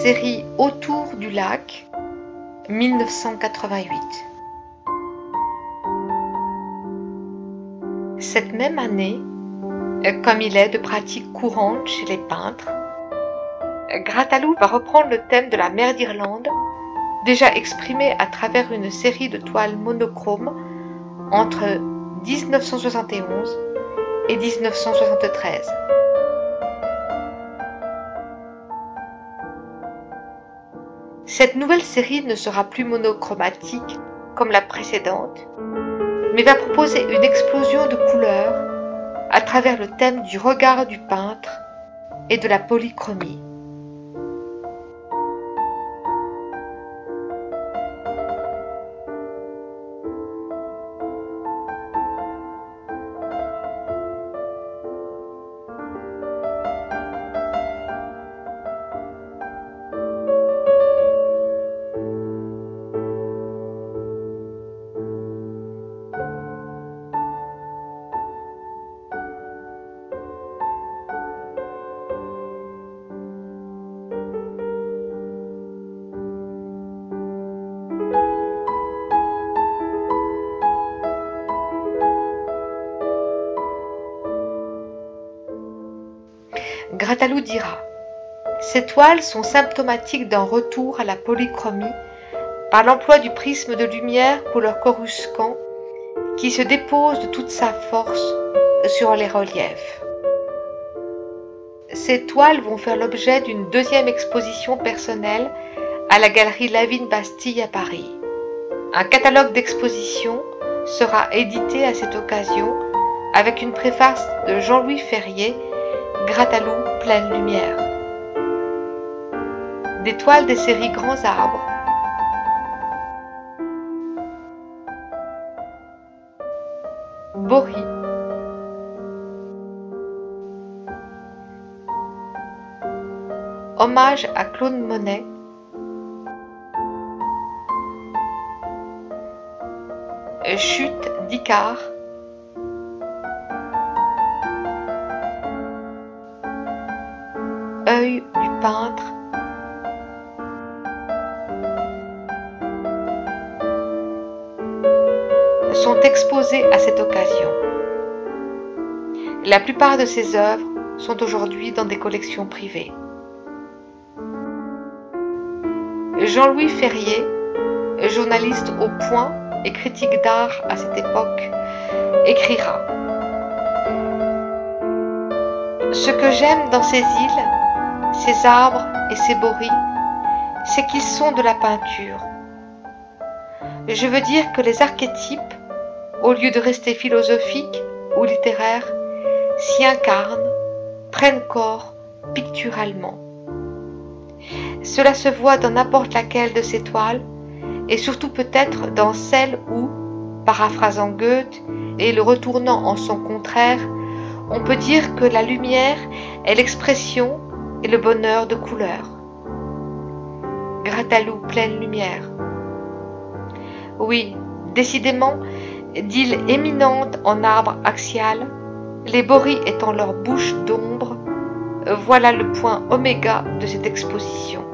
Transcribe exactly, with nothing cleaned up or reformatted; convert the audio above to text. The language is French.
série Autour du lac, mille neuf cent quatre-vingt-huit. Cette même année, comme il est de pratique courante chez les peintres, Grattalou va reprendre le thème de la mer d'Irlande, déjà exprimé à travers une série de toiles monochromes entre dix-neuf cent soixante et onze et dix-neuf cent soixante-treize. Cette nouvelle série ne sera plus monochromatique comme la précédente, mais va proposer une explosion de couleurs à travers le thème du regard du peintre et de la polychromie. Grattalou dira: ces toiles sont symptomatiques d'un retour à la polychromie par l'emploi du prisme de lumière couleur coruscant qui se dépose de toute sa force sur les reliefs. Ces toiles vont faire l'objet d'une deuxième exposition personnelle à la galerie Lavigne-Bastille à Paris. Un catalogue d'expositions sera édité à cette occasion avec une préface de Jean-Louis Ferrier, Grattalou, pleine lumière. Des toiles des séries Grands Arbres, Bory, Hommage à Claude Monet, Chute d'Icare, Œil du peintre, sont exposés à cette occasion. La plupart de ces œuvres sont aujourd'hui dans des collections privées. Jean-Louis Ferrier, journaliste au Point et critique d'art à cette époque, écrira: ce que j'aime dans ces îles, ces arbres et ces boris, c'est qu'ils sont de la peinture. Je veux dire que les archétypes, au lieu de rester philosophiques ou littéraires, s'y incarnent, prennent corps picturalement. Cela se voit dans n'importe laquelle de ces toiles, et surtout peut-être dans celle où, paraphrasant Goethe et le retournant en son contraire, on peut dire que la lumière est l'expression et le bonheur de couleurs. Grattalou, pleine lumière. Oui, décidément, d'îles éminentes en arbre axial, les boris étant leur bouche d'ombre, voilà le point oméga de cette exposition.